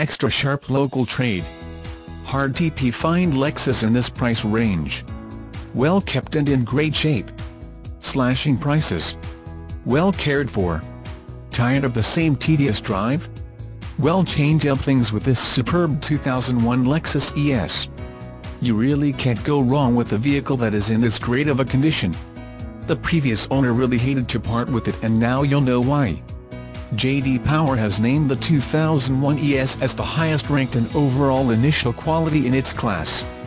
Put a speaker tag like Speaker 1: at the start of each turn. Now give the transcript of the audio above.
Speaker 1: extra sharp local trade. Hard to find Lexus in this price range. Well kept and in great shape. Slashing prices. Well cared for. Tired of the same tedious drive? Well, change up things with this superb 2001 Lexus ES. You really can't go wrong with a vehicle that is in this great of a condition. The previous owner really hated to part with it, and now you'll know why. J.D. Power has named the 2001 ES as the highest ranked in overall initial quality in its class.